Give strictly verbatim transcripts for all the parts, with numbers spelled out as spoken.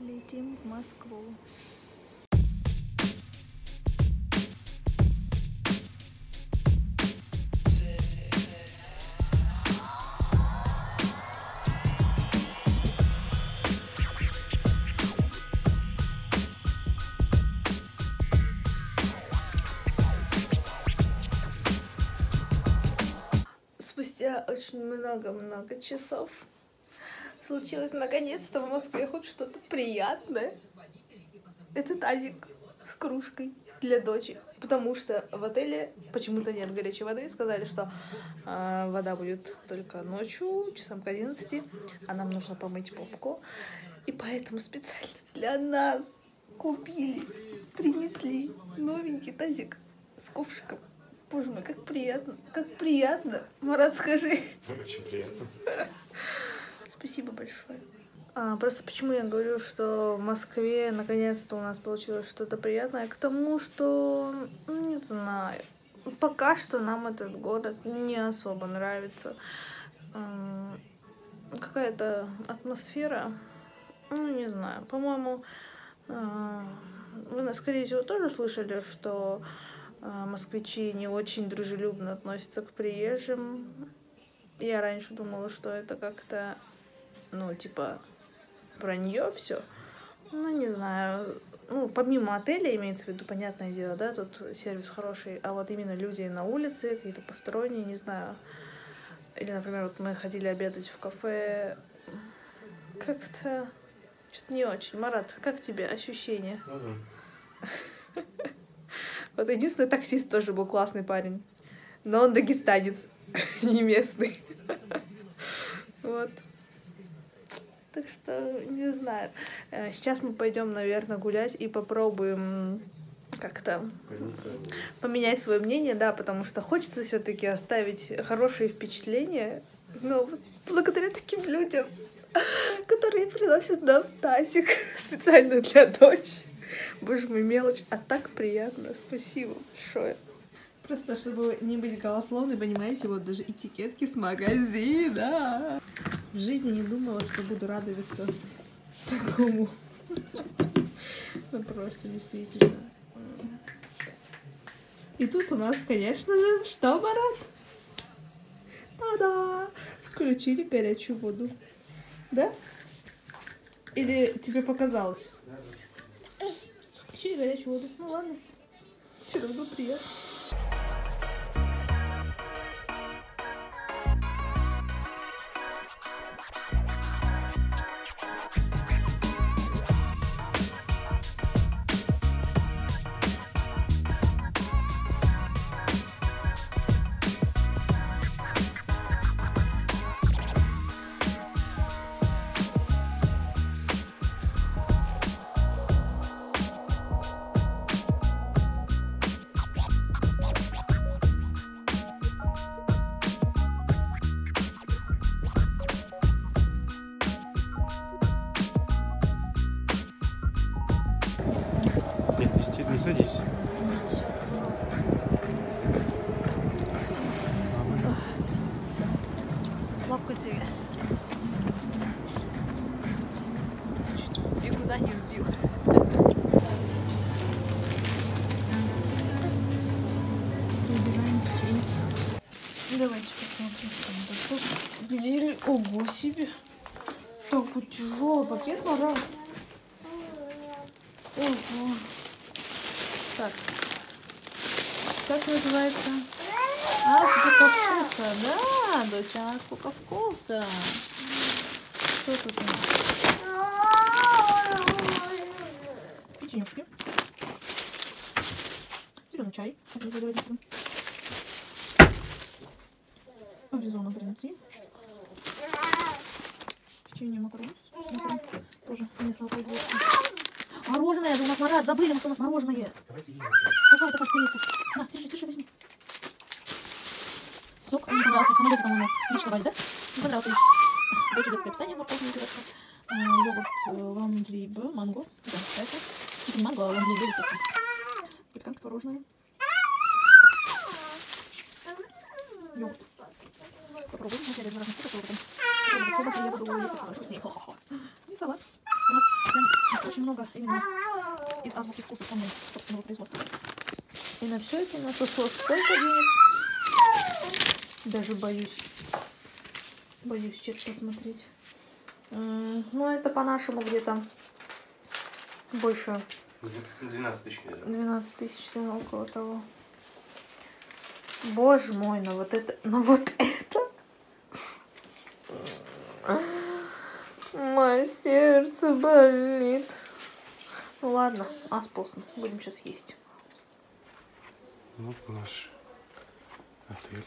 Летим в Москву. Спустя очень много-много часов случилось наконец-то в Москве хоть что-то приятное. Это тазик с кружкой для дочи, потому что в отеле почему-то нет горячей воды. Сказали, что э, вода будет только ночью, часам к одиннадцати, а нам нужно помыть попку. И поэтому специально для нас купили, принесли новенький тазик с ковшиком. Боже мой, как приятно, как приятно. Марат, скажи. Очень приятно. Спасибо большое. А, просто почему я говорю, что в Москве наконец-то у нас получилось что-то приятное, к тому, что, ну, не знаю, пока что нам этот город не особо нравится. М- какая-то атмосфера, ну, не знаю, по-моему, э- вы, скорее всего, тоже слышали, что москвичи не очень дружелюбно относятся к приезжим. Я раньше думала, что это как-то, ну, типа, вранье все. Ну, не знаю. Ну, помимо отеля, имеется в виду, понятное дело, да, тут сервис хороший, а вот именно люди на улице, какие-то посторонние, не знаю. Или, например, вот мы ходили обедать в кафе. Как-то что-то не очень. Марат, как тебе ощущения? Вот единственный таксист тоже был классный парень. Но он дагестанец, не местный. Вот. Так что, не знаю. Сейчас мы пойдем, наверное, гулять и попробуем как-то поменять свое мнение, да, потому что хочется все-таки оставить хорошие впечатления. Но вот благодаря таким людям, которые приносят нам тазик специально для дочери. Боже мой, мелочь, а так приятно. Спасибо большое. Просто чтобы не быть голословной, понимаете, вот даже этикетки с магазина. В жизни не думала, что буду радоваться такому. Ну просто действительно. И тут у нас, конечно же, что, Марат? Та-да! Включили горячую воду. Да? Или тебе показалось? Включили горячую воду. Ну ладно. Все равно приятно. Нет, не садись. Лапка тебе. Чуть бегуна не сбил. Выбираем печеньки. Давайте посмотрим, что мы купили. Ого себе. Такой тяжелый пакет, Марат. Ого. Так. Как называется? А, азбука вкуса. Да, дочь, азбука вкуса. Что тут у нас? Печенюшки. Зеленый чай. Аризона принесли. Печенье макарон. Смотрим. Тоже местного производства. Мороженое у нас, Марат, забыли, что у нас мороженое. Какая такая скелетка. На, держи, держи, возьми. Сок, мне понравился, в самолете, по-моему, речь давали, да? Мне понравился речь. Дочь детское питание, морковное пюрешка. Йогурт ландлибе, манго. Да, это. Не манго, а ландлибе. Запеканка творожная. Йогурт. Попробуем, вначале два разных вкуса, потом. Сколько я буду есть, это вкуснее. И салат. У нас прям много именно из азбуки вкуса самого собственного производства. И на все это у нас ушло столько денег. Даже боюсь. Боюсь чек посмотреть. Ну, это по-нашему где-то больше. двенадцать тысяч где-то. двенадцать тысяч, да, около того. Боже мой, ну вот это, ну вот это. Мое сердце болит. Ну ладно, ас постно. Будем сейчас есть. Вот наш отель.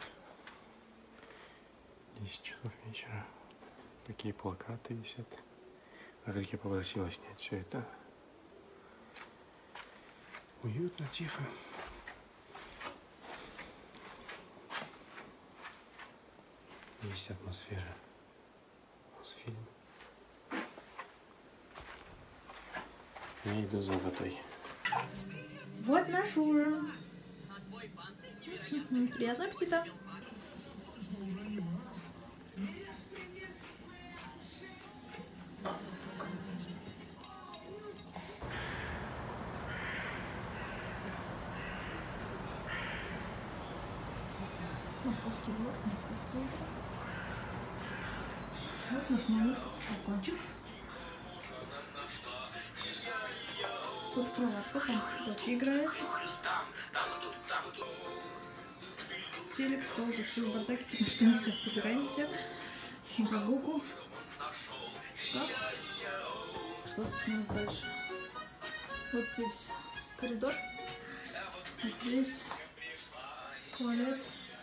десять часов вечера. Такие плакаты висят. А как я попросила снять все это. Уютно, тихо. Есть атмосфера. Мосфильм. Я иду за водой. Вот наш ужин. Приятного аппетита. Московский двор, московский двор. Вот наш номер, балкончик. Тут кроватка, там дочь играет. Телек, стол, тут все в бардаке, потому что мы сейчас собираемся на прогулку. Шкаф. Что тут у нас дальше? Вот здесь коридор. Вот здесь туалет.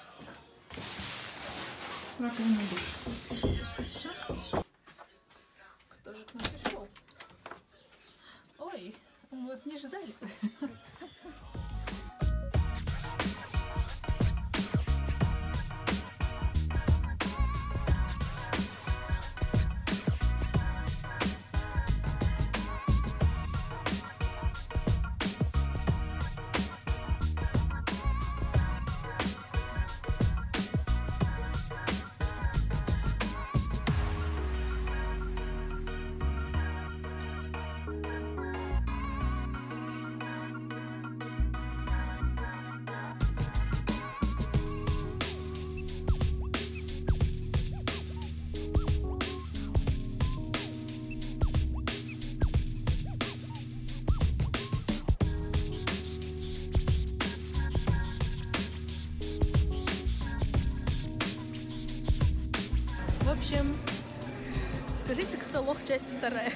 Раковина, душ. Все. Кто же к нам пришел? Ой, мы вас не ждали. В общем, скажите, каталог, часть вторая.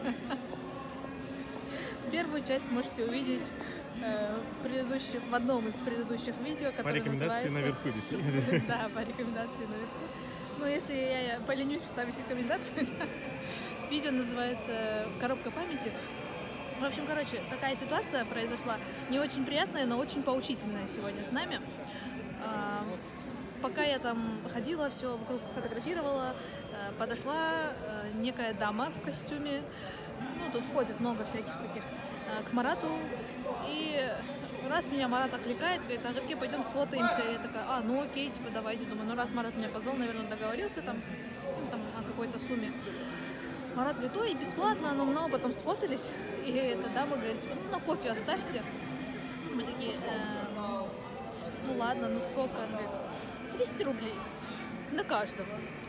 Первую часть можете увидеть э, в, предыдущих, в одном из предыдущих видео, которое По рекомендации называется... наверху висит. Да, по рекомендации наверху. Но если я поленюсь вставить рекомендацию, да. Видео называется «Коробка памяти». В общем, короче, такая ситуация произошла. Не очень приятная, но очень поучительная сегодня с нами. Пока я там ходила, все вокруг фотографировала, подошла некая дама в костюме, ну, тут ходит много всяких таких, к Марату, и раз меня Марат окликает, говорит, а где пойдем сфотаемся, и я такая, а, ну окей, типа, давайте, думаю, ну, раз Марат меня позвал, наверное, договорился там, ну, там о какой-то сумме. Марат говорит, ой, бесплатно, но много потом сфотались, и эта дама говорит, типа, ну, на кофе оставьте. Мы такие, э, ну, ладно, ну, сколько? Она говорит, двести рублей на каждого.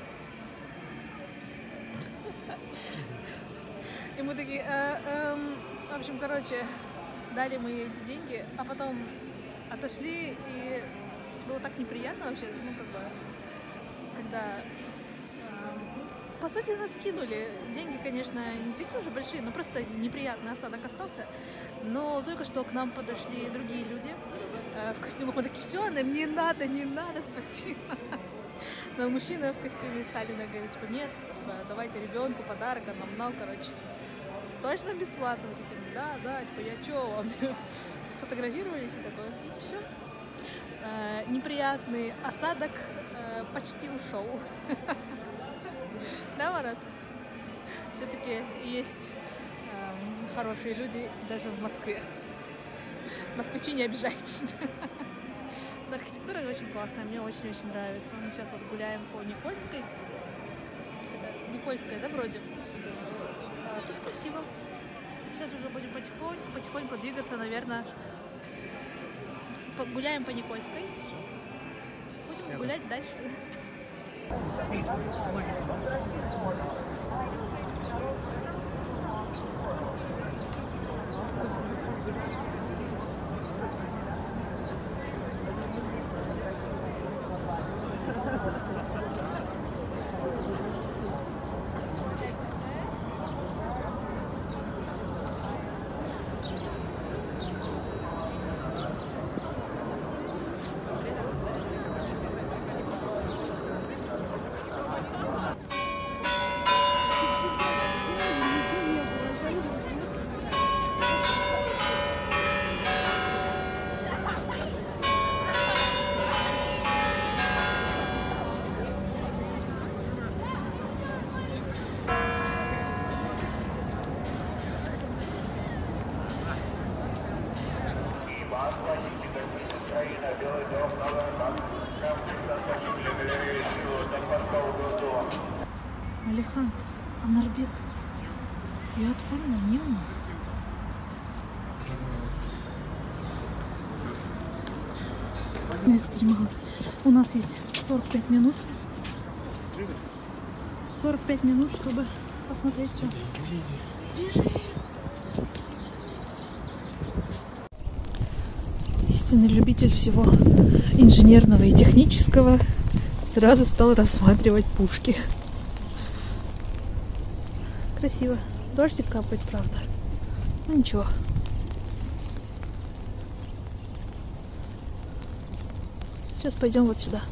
И мы такие, э, э, в общем, короче, дали мы ей эти деньги, а потом отошли, и было так неприятно вообще, ну, как бы, когда, э, по сути, нас кинули. Деньги, конечно, не такие уже большие, но просто неприятный осадок остался. Но только что к нам подошли другие люди э, в костюмах. Мы такие, все, нам не надо, не надо, спасибо. Но мужчины в костюме стали говорить, типа, нет, типа, давайте ребенку подарок, а нам нал, короче. Точно бесплатно? Мы такие, да, да, типа, я чё вам? Сфотографировались и такое, все. Э, неприятный осадок э, почти ушел. Да, Марат? Все-таки есть э, хорошие люди даже в Москве. Москвичи, не обижайтесь. Архитектура очень классная, мне очень-очень нравится. Мы сейчас вот гуляем по Никольской. Это Никольская, да, вроде? А, тут красиво. Сейчас уже будем потихоньку, потихоньку двигаться, наверное. Гуляем по Никольской. Будем гулять дальше. Алихан, Анарбек, я отвольно, немно. Экстремал. У нас есть сорок пять минут. сорок пять минут, чтобы посмотреть все. Бежи! Истинный любитель всего инженерного и технического сразу стал рассматривать пушки. Красиво. Дождик капает, правда. Ну ничего. Сейчас пойдем вот сюда.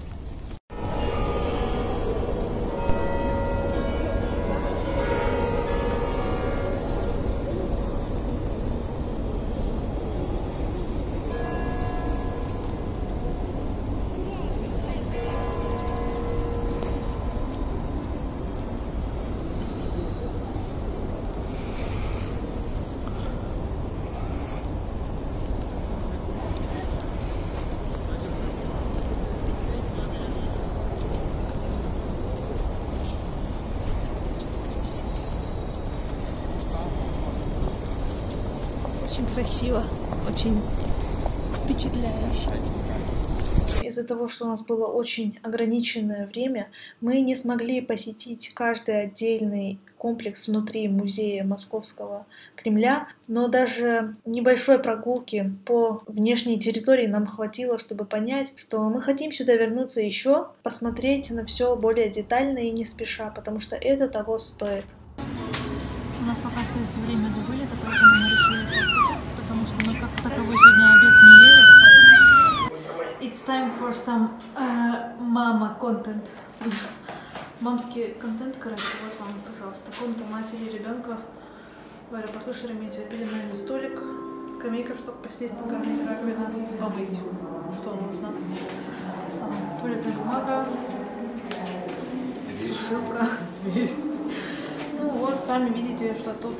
Очень красиво, очень впечатляюще. Из-за того, что у нас было очень ограниченное время, мы не смогли посетить каждый отдельный комплекс внутри музея Московского Кремля, но даже небольшой прогулки по внешней территории нам хватило, чтобы понять, что мы хотим сюда вернуться еще, посмотреть на все более детально и не спеша, потому что это того стоит. У нас пока что есть время до вылета, поэтому мы решили покушать, потому что мы как таковой сегодня обед не ели. It's time for some uh, mama content. Мамский контент, короче, вот вам, пожалуйста. Комната матери и ребенка в аэропорту Шереметьево. Пеленальный столик, скамейка, чтобы посидеть, покормить, раковина, помыть, что нужно. Там, туалетная бумага, сушилка, дверь. Ну вот, сами видите, что тут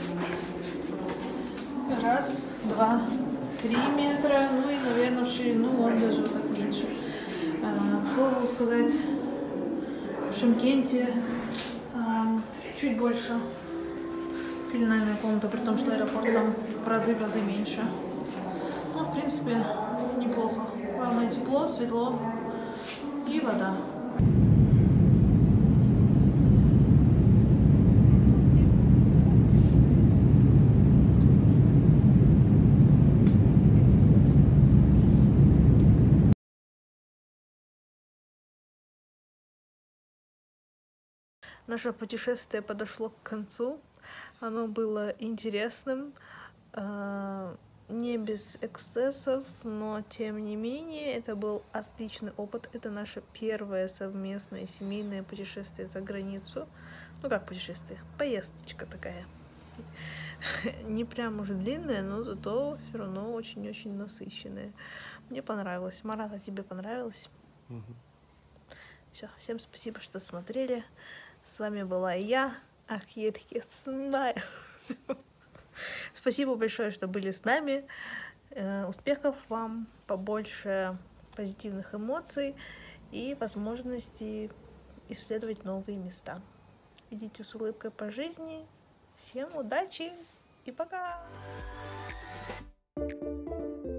раз, два, три метра, ну и, наверное, в ширину он даже вот так меньше. А, к слову сказать, в Шымкенте а, чуть больше пеленальная комната, при том, что аэропорт там в разы, в разы меньше. Ну, в принципе, неплохо. Главное, тепло, светло и вода. Наше путешествие подошло к концу. Оно было интересным, не без эксцессов, но тем не менее это был отличный опыт. Это наше первое совместное семейное путешествие за границу. Ну как путешествие? Поездочка такая. Не прям уж длинная, но зато все равно очень-очень насыщенная. Мне понравилось. Марат, а тебе понравилось? Угу. Все, всем спасибо, что смотрели. С вами была я, Ахир Хисмайл. Спасибо большое, что были с нами. Успехов вам, побольше позитивных эмоций и возможности исследовать новые места. Идите с улыбкой по жизни. Всем удачи! И пока!